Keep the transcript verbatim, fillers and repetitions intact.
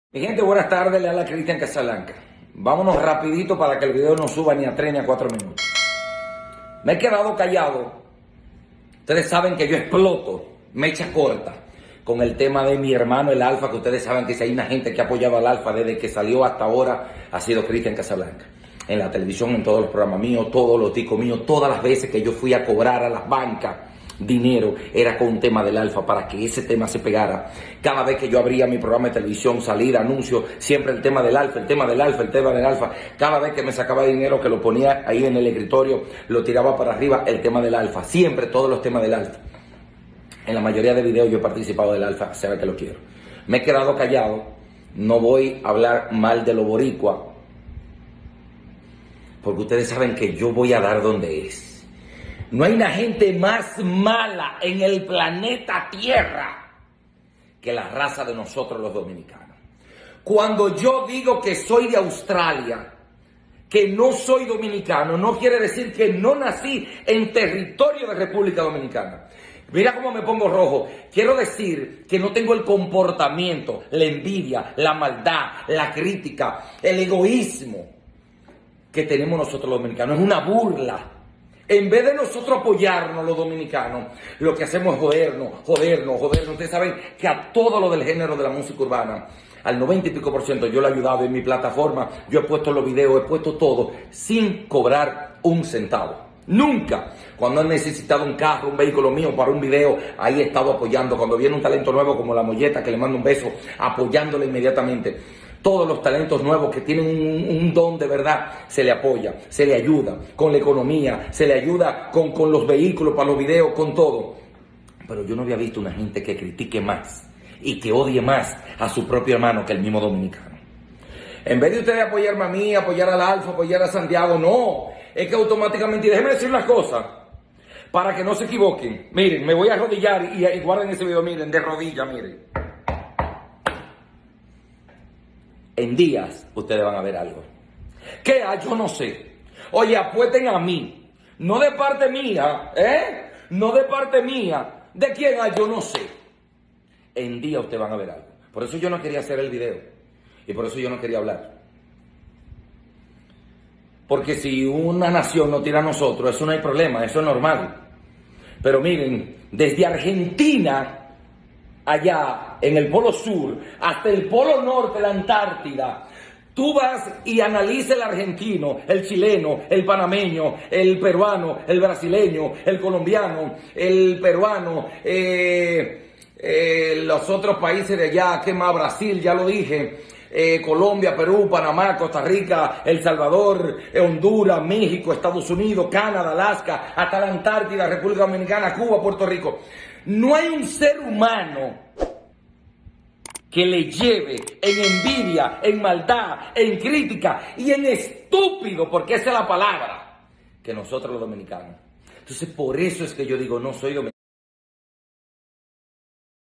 Mi gente, buenas tardes, le habla Cristian Casablanca. Vámonos rapidito para que el video no suba ni a tres ni a cuatro minutos. Me he quedado callado. Ustedes saben que yo exploto, mecha corta, con el tema de mi hermano el Alfa, que ustedes saben que si hay una gente que ha apoyado al Alfa desde que salió hasta ahora, ha sido Cristian Casablanca. En la televisión, en todos los programas míos, todos los ticos míos, todas las veces que yo fui a cobrar a las bancas dinero, era con un tema del Alfa, para que ese tema se pegara. Cada vez que yo abría mi programa de televisión, salida, anuncio, siempre el tema del Alfa, el tema del Alfa, el tema del Alfa. Cada vez que me sacaba dinero, que lo ponía ahí en el escritorio, lo tiraba para arriba, el tema del Alfa. Siempre todos los temas del Alfa. En la mayoría de videos yo he participado del Alfa, sabe que lo quiero. Me he quedado callado, no voy a hablar mal de los boricuas, porque ustedes saben que yo voy a dar donde es. No hay una gente más mala en el planeta Tierra que la raza de nosotros los dominicanos. Cuando yo digo que soy de Australia, que no soy dominicano, no quiere decir que no nací en territorio de República Dominicana. Mira cómo me pongo rojo. Quiero decir que no tengo el comportamiento, la envidia, la maldad, la crítica, el egoísmo que tenemos nosotros los dominicanos. Es una burla. En vez de nosotros apoyarnos los dominicanos, lo que hacemos es jodernos, jodernos, jodernos. Ustedes saben que a todo lo del género de la música urbana, al noventa y pico por ciento, yo le he ayudado en mi plataforma, yo he puesto los videos, he puesto todo, sin cobrar un centavo. Nunca. Cuando han necesitado un carro, un vehículo mío para un video, ahí he estado apoyando. Cuando viene un talento nuevo como La Molleta, que le mando un beso, apoyándole inmediatamente. Todos los talentos nuevos que tienen un, un don de verdad, se le apoya, se le ayuda con la economía, se le ayuda con, con los vehículos para los videos, con todo. Pero yo no había visto una gente que critique más y que odie más a su propio hermano que el mismo dominicano. En vez de ustedes apoyarme a mí, apoyar al Alfa, apoyar a Santiago, no. Es que automáticamente, y déjenme decir una cosa, para que no se equivoquen. Miren, me voy a arrodillar y, y guarden ese video, miren, de rodilla, miren. En días ustedes van a ver algo. ¿Qué hay? Yo no sé. Oye, apuesten a mí. No de parte mía, ¿eh? No de parte mía. ¿De quién hay? Yo no sé. En días ustedes van a ver algo. Por eso yo no quería hacer el video. Y por eso yo no quería hablar. Porque si una nación no tira a nosotros, eso no hay problema, eso es normal. Pero miren, desde Argentina, allá en el Polo Sur, hasta el Polo Norte, la Antártida, tú vas y analiza el argentino, el chileno, el panameño, el peruano, el brasileño, el colombiano, el peruano, eh, eh, los otros países de allá, ¿qué más? Brasil, ya lo dije, eh, Colombia, Perú, Panamá, Costa Rica, El Salvador, Honduras, México, Estados Unidos, Canadá, Alaska, hasta la Antártida, República Dominicana, Cuba, Puerto Rico. No hay un ser humano que le lleve en envidia, en maldad, en crítica y en estúpido, porque esa es la palabra, que nosotros los dominicanos. Entonces, por eso es que yo digo, no soy dominicano.